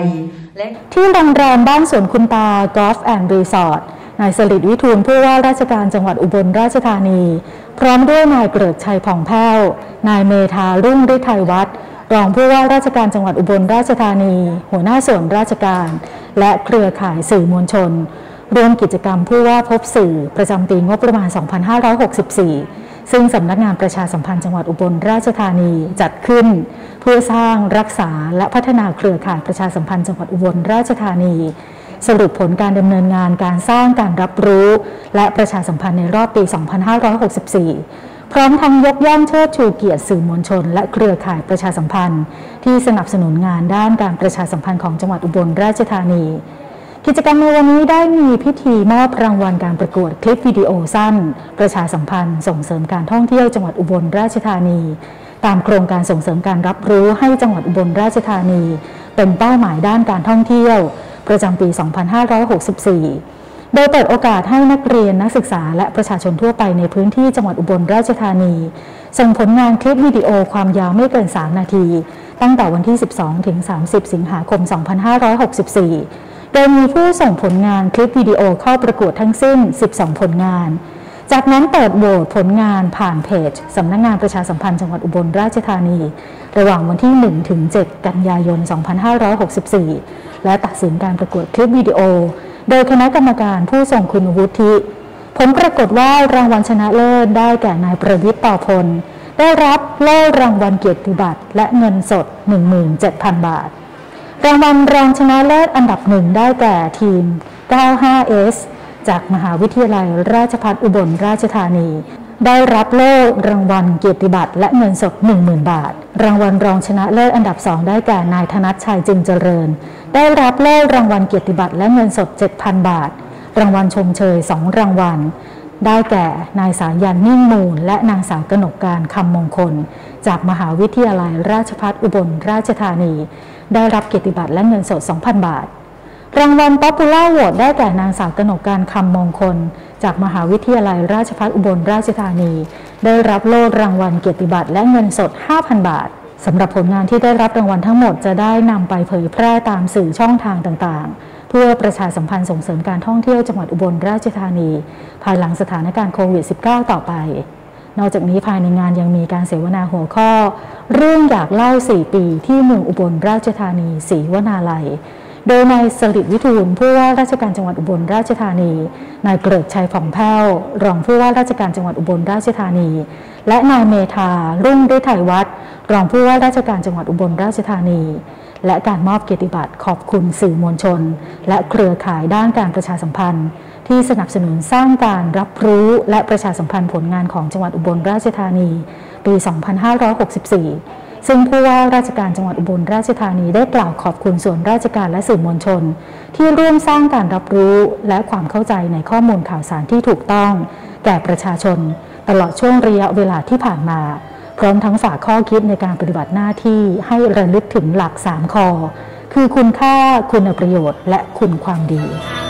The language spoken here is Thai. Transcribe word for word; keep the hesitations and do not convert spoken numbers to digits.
ยและที่โรงแรมบ้านสวนคุณตากอล์ฟแอนด์รีสอร์ทนายสฤษดิ์วิทูลผู้ว่าราชการจังหวัดอุบลราชธานีพร้อมด้วยนายเกริกชัยผ่องแผ้วนายเมธารุ่งฤทัยวัฒน์รองผู้ว่าราชการจังหวัดอุบลราชธานีหัวหน้าส่วนราชการและเครือข่ายสื่อมวลชนร่วมกิจกรรมผู้ว่าพบสื่อประจำปีงบประมาณ สองพันห้าร้อยหกสิบสี่ ซึ่งสำนักงานประชาสัมพันธ์จังหวัดอุบลราชธานีจัดขึ้นเพื่อสร้างรักษาและพัฒนาเครือข่ายประชาสัมพันธ์จังหวัดอุบลราชธานีสรุปผลการดำเนินงานการสร้างการรับรู้และประชาสัมพันธ์ในรอบปี สองพันห้าร้อยหกสิบสี่ พร้อมทั้งยกย่องเชิดชูเกียรติสื่อมวลชนและเครือข่ายประชาสัมพันธ์ที่สนับสนุนงานด้านการประชาสัมพันธ์ของจังหวัดอุบลราชธานีกิจกรรมในวันนี้ได้มีพิธีมอบรางวัลการประกวดคลิปวิดีโอสั้นประชาสัมพันธ์ส่งเสริมการท่องเที่ยวจังหวัดอุบลราชธานีตามโครงการส่งเสริมการรับรู้ให้จังหวัดอุบลราชธานีเป็นเป้าหมายด้านการท่องเที่ยวประจำปี สองพันห้าร้อยหกสิบสี่ โดยเปิดโอกาสให้นักเรียนนักศึกษาและประชาชนทั่วไปในพื้นที่จังหวัดอุบลราชธานีส่งผลงานคลิปวิดีโอความยาวไม่เกินสามนาทีตั้งแต่วันที่ สิบสองถึงสามสิบ สิงหาคม สองพันห้าร้อยหกสิบสี่ โดยมีผู้ส่งผลงานคลิปวิดีโอเข้าประกวดทั้งสิ้น สิบสอง ผลงานจากนั้นเปิดโหวตผลงานผ่านเพจสำนักงานประชาสัมพันธ์จังหวัดอุบลราชธานีระหว่างวันที่ หนึ่งถึงเจ็ด กันยายน สองพันห้าร้อยหกสิบสี่ และตัดสินการประกวดคลิปวิดีโอโดยคณะกรรมการผู้ทรงคุณวุฒิผลปรากฏว่ารางวัลชนะเลิศได้แก่นายประวิตร ต่อพลได้รับโล่รางวัลเกียรติบัตรและเงินสด หนึ่งหมื่นเจ็ดพัน บาทรางวัลรองชนะเลิศอันดับหนึ่งได้แก่ทีม เก้าห้าเอส จากมหาวิทยาลัยราชภัฏอุบลราชธานีได้รับโล่รางวัลเกียรติบัตรและเงินสด หนึ่งหมื่น บาทรางวัลรองชนะเลิศอันดับสองได้แก่นายธนัชชัยจึงเจริญได้รับโล่รางวัลเกียรติบัตรและเงินสด เจ็ดพัน บาทรางวัลชมเชยสองรางวัลได้แก่นายสายันนิ่งมูลและนางสาวกนกการคำมงคลจากมหาวิทยาลัยราชภัฏอุบลราชธานีได้รับเกียรติบัตรและเงินสด สองพัน บาทรางวัลป๊อปปูล่าโหวตได้แก่นางสาวกนกการคำมงคลจากมหาวิทยาลัยราชภัฏอุบลราชธานีได้รับโล่รางวัลเกียรติบัตรและเงินสด ห้าพัน บาทสำหรับผลงานที่ได้รับรางวัลทั้งหมดจะได้นำไปเผยแพร่ตามสื่อช่องทางต่างๆเพื่อประชาสัมพันธ์ส่งเสริมการท่องเที่ยวจังหวัดอุบลราชธานีภายหลังสถานการณ์โควิด สิบเก้า ต่อไปนอกจากนี้ภายในงานยังมีการเสวนาหัวข้อเรื่องอยากเล่าสี่ปีที่เมืองอุบลราชธานีศรีวนาลัยโดยนายสฤษดิ์วิทูลผู้ว่าราชการจังหวัดอุบลราชธานีนายเกริกชัยผ่องแผ้วรองผู้ว่าราชการจังหวัดอุบลราชธานีและนายเมธารุ่งฤทัยวัฒน์รองผู้ว่าราชการจังหวัดอุบลราชธานีและการมอบเกียรติบัตรขอบคุณสื่อมวลชนและเครือข่ายด้านการประชาสัมพันธ์ที่สนับสนุนสร้างการรับรู้และประชาสัมพันธ์ผลงานของจังหวัดอุบลราชธานีปี สองพันห้าร้อยหกสิบสี่ ซึ่งผู้ว่าราชการจังหวัดอุบลราชธานีได้กล่าวขอบคุณส่วนราชการและสื่อมวลชนที่ร่วมสร้างการรับรู้และความเข้าใจในข้อมูลข่าวสารที่ถูกต้องแก่ประชาชนตลอดช่วงระยะเวลาที่ผ่านมาพร้อมทั้งฝากข้อคิดในการปฏิบัติหน้าที่ให้ระลึกถึงหลักสามคอคือคุณค่าคุณประโยชน์และคุณความดี